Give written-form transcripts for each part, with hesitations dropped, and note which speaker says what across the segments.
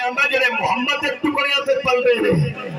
Speaker 1: आंदा जेड़े मुहम्मद के टुकड़ियां ते पल रहे ने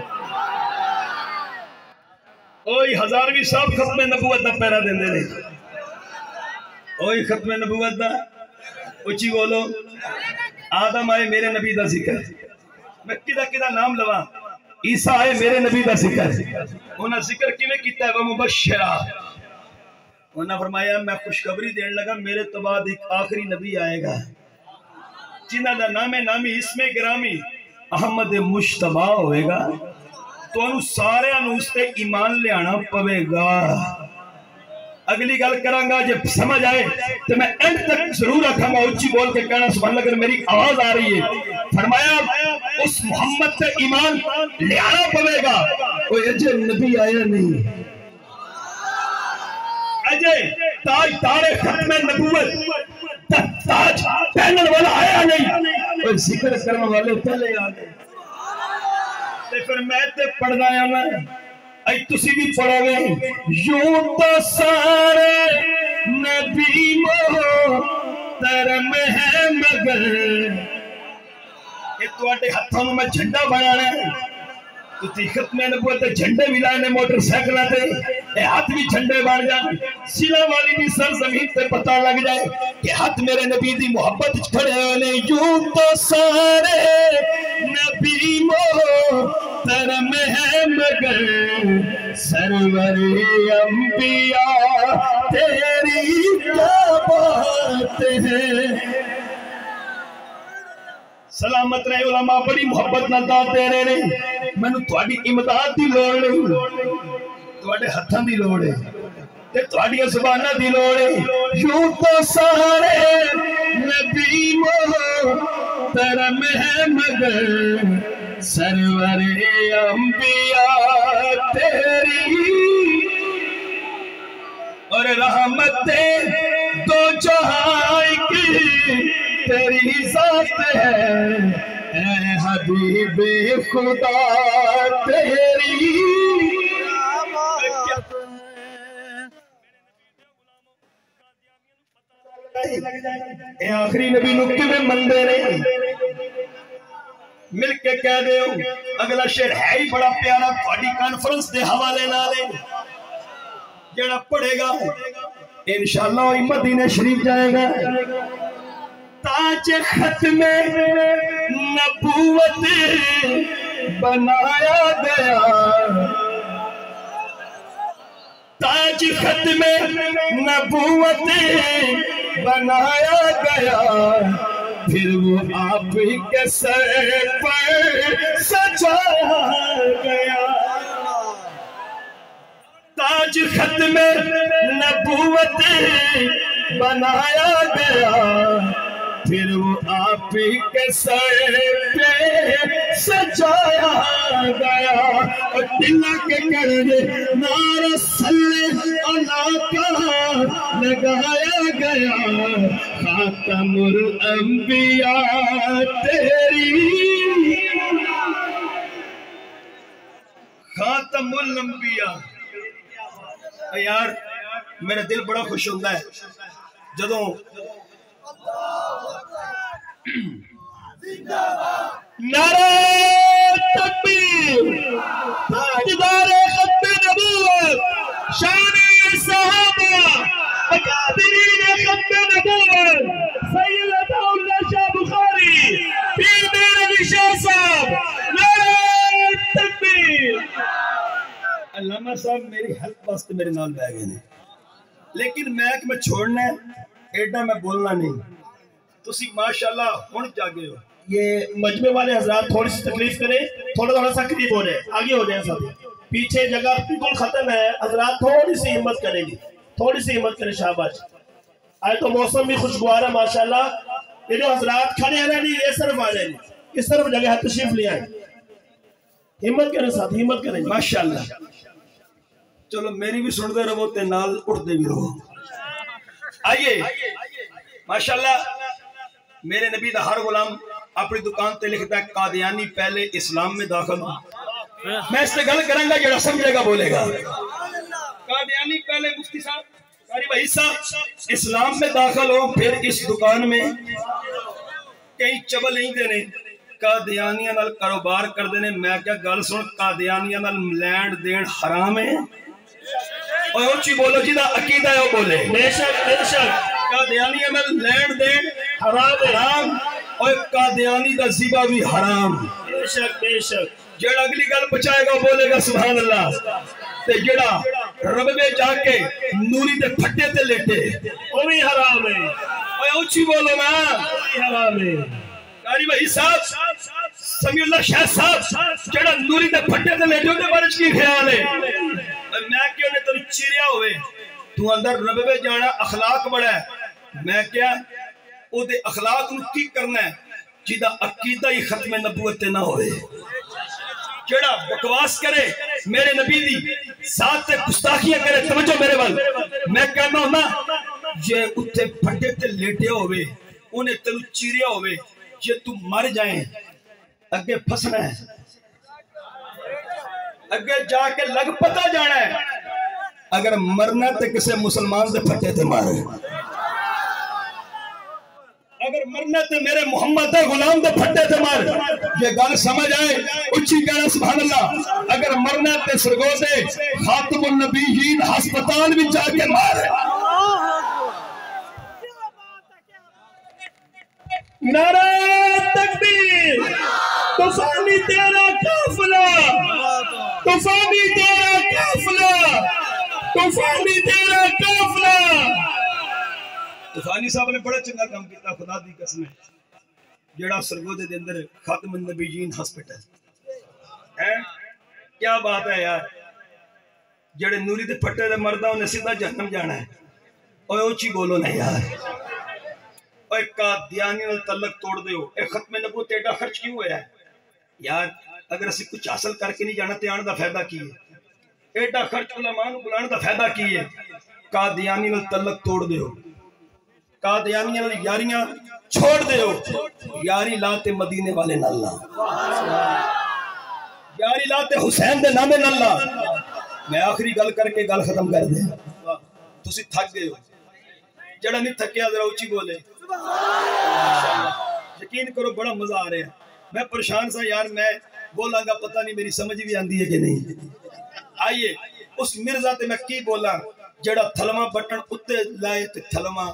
Speaker 1: ओही हजारवी साहब खत्मे नबूवत दा पैरा देंदे ने ओही खत्मे नबूवत दा उची बोलो आदम आए मेरे नबी दा जिक्र मैं किदा किदा नाम लवा ईसा आए मेरे नबी दा जिक्र उन्हें जिक्र किवें कीता है मुबश्शिरा उन्हें फरमाया मैं खुशखबरी देने लगा मेरे तो बाद एक आखिरी नबी आएगा जिन्हां दा नामे नामी इसमें गिरामी अहमद मुश्तबा होएगा तो सारे उस पे ईमान लियाना पवेगा अगली गल करांगा जब समझ आए तो मैं एंड तक जरूर रखांगा उच्ची बोल के कहना सुभान अल्लाह अगर मेरी आवाज आ रही है फरमाया उस मोहम्मद पे ईमान लियाना पवेगा कोई अजय नबी आया नहीं अजय ताज तारे खत्मे नबूवत ताज पहनने वाला आया नहीं और जिक्र करने वाले पहले आ गए फिर मैं ते पढ़ना है मैं आई तुसी भी पढ़ोगे यूं तो सारे नबी मोहतरम है मगर ये तुम्हारे हाथों में झंडा बनाना है तुसी खत्मे नबूवत ते झंडे भी लाने मोटरसाइकिल ते ए हाथ भी झंडे बन जाए सिला वाली भी सरजमीन पे पता लग जाए कि हाथ मेरे नबी दी मोहब्बत खड़े ने यूं तो सारे नबी मोहतरम है मगर सरवर अंबिया तेरी क्या बात है सलामत रहे उलमा बड़ी मोहब्बत नाल दात दे रहे ने मैनू तुहाडी इमदाद दी लोड़ नहीं तुहाडे हत्थां दी लोड़ है ते तुहाडीआं ज़ुबानां दी लोड़ है यूं तो सारे नबी मोहतरम है मगर सरवर अंबिया तेरी और रहमतें दो जहां की तेरी ज़ात है ऐ हबीबे खुदा तेरी आखिरी नबी नु किवें मंदे ने मिल के कह दे अगला शेर है ही बड़ा प्यारा थोड़ी कॉन्फ्रेंस के हवाले नाल जेड़ा पढ़ेगा इंशाअल्लाह मदीने शरीफ जाएगा ताज खत्मे नबूवत बनाया गया ताज खत्मे नबूवत बनाया गया फिर वो आप ही के सर पर सजाया गया ताज खत्मे नबूवत बनाया गया फिर वो आप ही के सर पे सजाया गया और दिल्ला के करने नारा सल्ले अल्लाह का लगाया गया खातमुल अंबिया तेरी खातमुल अंबिया यार मेरा दिल बड़ा खुश होता है जदों नारे तकबीर ताजदारे खत्मे नबूवत शाने सहाबा अकाबिरीन खत्मे नबूवत सैयद अताउल्लाह शाह बुखारी पीर मेरे निशा साहब नारे तकबीर अल्लामा साहब मेरी हेल्प वास्ते मेरे नाल बैठ गए ने लेकिन मैं छोड़ना है एडा मैं बोलना नहीं तुसी माशाल्लाह हुण जागे हो ये मजमे वाले हजरात थोड़ी सी तकलीफ करें थोड़ा सा करीब हो जाए आगे हो जाए साथी पीछे जगह बिल्कुल खत्म है हजरात थोड़ी सी हिम्मत करेंगे थोड़ी सी हिम्मत करें शाबाश आज तो मौसम भी खुशगवार है माशाल्लाह ये जो हजरात खड़े हैं ना नहीं ये सिर्फ आ जाएंगे इस तरफ जगह है तशरीफ ले आए हिम्मत करें साथी हिम्मत करें माशाल्लाह चलो मेरी भी सुनते रहो ते नाल उठते भी रहो आइए माशाल्लाह मेरे नबी दा हर गुलाम अपनी दुकान ते लिखता है कादियानी पहले इस्लाम में दाखिल मैं इससे गल करांगा जेड़ा समझेगा बोलेगा कादियानी पहले मुफ्ती साहब कारी भाई साहब इस्लाम में दाखिल हो फिर इस दुकान में कई चबल नहीं देने قادیانیاں نال کاروبار کردے نے. میں کیا گل سن, قادیانیاں نال لینڈ دین حرام ہے؟ اوے اونچی بولو, جی دا عقیدہ ہے وہ بولے.
Speaker 2: بے شک بے شک.
Speaker 1: قادیانیاں نال لینڈ دین حرام. اوے قادیانی دا ذبح بھی حرام.
Speaker 2: بے شک بے شک.
Speaker 1: جڑا اگلی گل پچائے گا بولے گا سبحان اللہ. تے جڑا ربے جا کے نوری دے پھٹے تے لیٹے
Speaker 2: وہ بھی حرام ہے.
Speaker 1: اوے اونچی بولو نا,
Speaker 2: وہ بھی حرام ہے.
Speaker 1: قاری بھائی صاحب, سمیع اللہ شاہ صاحب, جڑا نوری دے پھٹے تے لیٹے تے بارش کی خیال ہے؟ میں کیوں نے تینوں چیریا ہوئے, تو اندر ربے جانا اخلاق بڑا ہے. میں کیا او دے اخلاق نو کی کرنا ہے جیدہ عقیدہ ہی ختم نبوت نہ ہوئے. جڑا بکواس کرے میرے نبی دی ساتھ تے گستاخیاں کرے, توجہ میرے وال, میں کہنا ہوں نا یہ اتھے پھٹے تے لیٹے ہوئے, انہیں تینوں چیریا ہوئے, یہ تو مر جائیں اگے پھسنا ہے, اگے جا کے لگ پتہ جانا ہے. اگر مرنا تے کسے مسلمان دے پھٹے تے مارے, اگر مرنا تے میرے محمد دے غلام دے پھٹے تے مار. یہ گل سمجھ آئے, اچھی کہنا سبحان اللہ. اگر مرنا تے سرگوزے خاتم النبیین ہسپتال بھی جا کے مار.
Speaker 2: نعرہ تکبیر. طوفانی تیرا قافلہ, طوفانی تیرا قافلہ, طوفانی تیرا قافلہ.
Speaker 1: طوفانی صاحب نے بڑا چنگا کام کیتا, خدا دی قسم ہے. جڑا سرگودے دے اندر خاتم النبیین ہسپتال ہے, کیا بات ہے یار. جڑے نوری دے پھٹے دے مردہ انہیں سیدھا جہنم جانا ہے. اوے اونچی بولو نا یار. اوے قادیانی نال تعلق توڑ دے ہو, اے ختم نبوت ایڈا خرچ کیوں ہوا ہے یار؟ اگر اسی کچھ حاصل کر کے نہیں جانا تے آن دا فائدہ کی ہے؟ ایڈا خرچ علماء نو بلان دا فائدہ کی ہے؟ قادیانی نال تعلق توڑ دے ہو, قادیانی نال یاریاں چھوڑ دے ہو. یاری لاتے مدینے والے نال لا, یاری لاتے حسین دے نامے نال لا. میں آخری گل کر کے گل ختم کر دیں. تسی تھک گئے ہو, جڑا نہیں تھکیا ذرا اونچی بولے. یقین کرو بڑا مزہ آ رہا ہے. میں پریشان سا یار, میں بولاں گا پتہ نہیں میری سمجھ بھی آندی ہے کہ نہیں. آئیے اس مرزا تے میں کی بولاں جڑا تھلواں بٹن اتے لائے تے تھلواں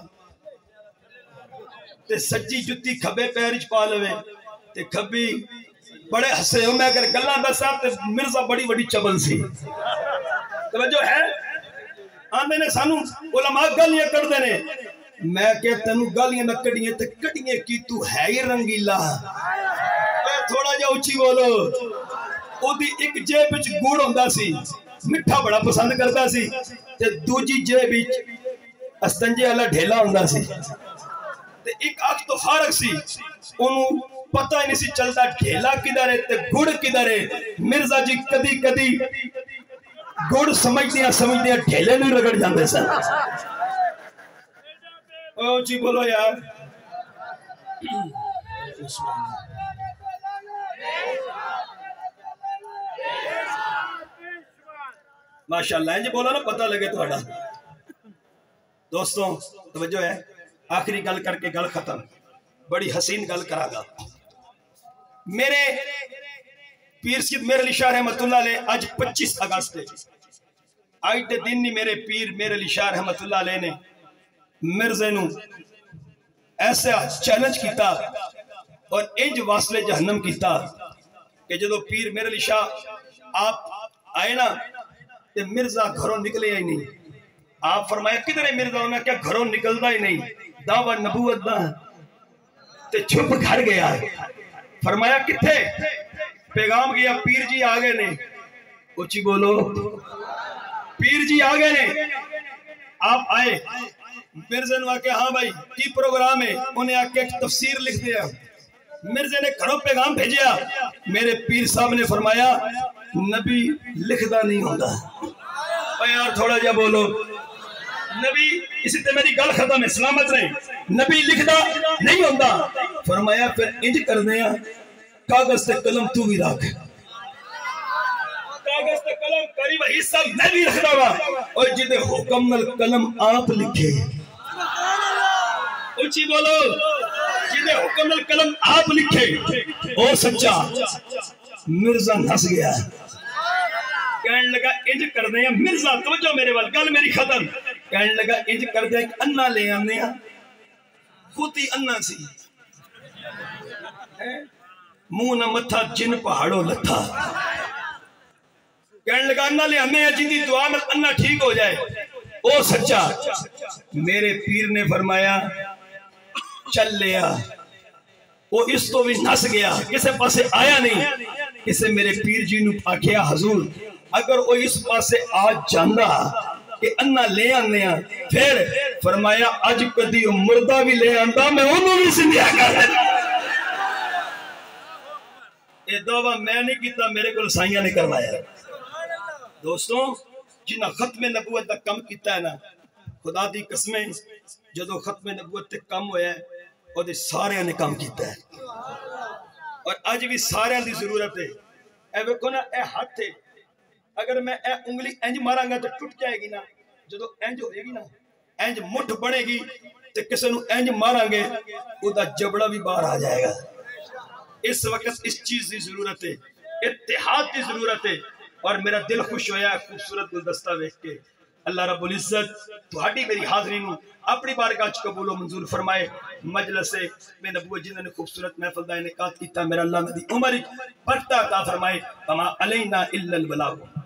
Speaker 1: تے سجی جتی کھبے پیرچ پا لوے تے کھبی. بڑے ہسے ہو, میں اگر گلاں دساں تے مرزا بڑی بڑی چبل سی. توجہ ہے, آندے نے سانو علماء گالیاں کر دے نے. میں کہ تینوں گالیاں نہ کڑیاں تے کڑیاں کی تو ہے ہی رنگیلا. تھوڑا جا اچھی بولو. او دی ایک جیب وچ گڑ ہوندا سی, مٹھا بڑا پسند کرتا سی, تے دوجی جیب وچ استنجے والا ڈھیلا ہوندا سی, تے ایک اکھ تو فارغ سی. اونوں پتہ ہی نہیں سی چلتا ڈھیلا کدھر ہے تے گڑ کدھر ہے. مرزا جی کدی کدی گڑ سمجھدیاں ڈھیلے نہیں رگڑ جاندے سن. او جی بولو یار. ماشاءاللہ انج بولو نا پتہ لگے تھوڑا. دوستوں توجہ ہے, آخری گل کر کے گل ختم. بڑی حسین گل کرا گا. میرے پیر سید میرے علی شاہ رحمت اللہ علیہ آج 25 اگست ہے. آج دے دن نہیں میرے پیر میرے علی شاہ رحمت اللہ علیہ نے مرزے نو ایسا چیلنج کیتا اور انج واصلے جہنم کیتا کہ جدو پیر میرے علی شاہ آپ آئے نا تے مرزا گھروں نکلے ہی نہیں. آپ فرمایا کدھر ہے مرزا؟ انہوں نے کیا گھروں نکلدا ہی نہیں, دعویٰ نبوت دا. تے چھپ گھر گیا. فرمایا کتھے؟ پیغام گیا پیر جی آگے نے. اچھی بولو, پیر جی آگے نے. آپ آئے, مرزے نے آکے ہاں بھائی کی پروگرام ہے؟ انہیں آکے ایک تفسیر لکھ دیا. مرزے نے گھروں پیغام بھیجیا. میرے پیر صاحب نے فرمایا نبی لکھدا نہیں ہوگا. یار تھوڑا جا بولو. نبی اسی تے میری گل ختم ہے, سلامت رہے. نبی لکھدا نہیں ہوندہ. فرمایا پھر انج کر دیا, کاغذ تے قلم تو بھی رکھ. کاغذ تے قلم قریب حصہ میں بھی رکھدا وا, اور جدے حکم نال قلم آپ لکھے. اچھی بولو, جدے
Speaker 2: دے حکم القلم آپ لکھے او سچا مرزا نس گیا کہنے لگا انج کر دیں مرزا توجہ میرے وال گل میری ختم کہنے لگا انج کر دیں ایک انہ لے آنے ہیں خود ہی انہ سی منہ نہ متھا جن پہاڑوں لتھا کہنے لگا انہ لے آنے ہیں جن دی دعا میں انہ ٹھیک ہو جائے او سچا میرے پیر نے فرمایا چل لیا وہ اس تو بھی نس گیا کسے پاسے آیا نہیں کسے میرے پیر جی نو آکھیا حضور اگر وہ اس پاسے آج جاندہ کہ انہ لے آنے ہیں پھر فرمایا اج کدی مردہ بھی لے آندہ میں انہوں بھی زندہ کر دیتا یہ دعویٰ میں نہیں کیتا میرے کو سائیاں نے کروایا دوستوں جنہ ختم نبوت دا کم کیتا ہے نا خدا دی قسمیں جدو ختم نبوت تے کم ہویا ہے اور دے سارے نے کام کیتا ہے اور آج بھی سارے دی ضرورت ہے اے ویکھو نا اے ہاتھ ہے اگر میں اے انگلی انج ماراں گا تو ٹوٹ جائے گی نا جدو انج ہوئے گی نا انج مٹھ بنے گی تو کسے نو انج ماراں گے او دا جبڑا بھی باہر آ جائے گا اس وقت اس چیز دی ضرورت ہے اتحاد دی ضرورت ہے اور میرا دل خوش ہویا خوبصورت گلدستہ دیکھ کے اللہ رب العزت تہاڈی میری حاضری نو اپنی بارگاہ وچ قبول و منظور فرمائے مجلس میں نبوت جنہاں نے خوبصورت محفل دا انعقاد کیتا میرا اللہ دی عمر بڑھتا عطا فرمائے وما علینا الا البلاغ